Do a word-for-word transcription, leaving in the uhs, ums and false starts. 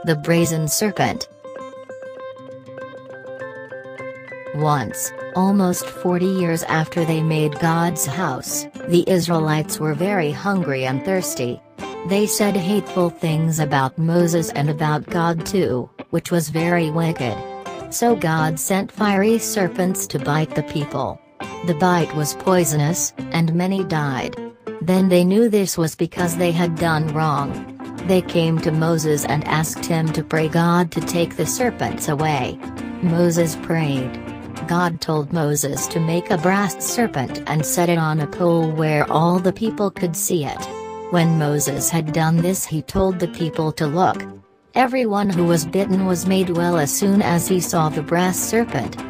The brazen serpent. Once, almost forty years after they made God's house, the Israelites were very hungry and thirsty. They said hateful things about Moses and about God too, which was very wicked. So God sent fiery serpents to bite the people. The bite was poisonous, and many died. Then they knew this was because they had done wrong. They came to Moses and asked him to pray God to take the serpents away. Moses prayed. God told Moses to make a brass serpent and set it on a pole where all the people could see it. When Moses had done this, he told the people to look. Everyone who was bitten was made well as soon as he saw the brass serpent.